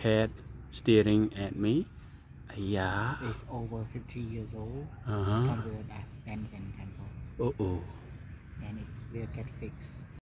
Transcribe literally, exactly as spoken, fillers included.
cat staring at me. Yeah. It's over fifty years old. Uh-huh. Considered as ancient temple. Oh oh. And it will get fixed.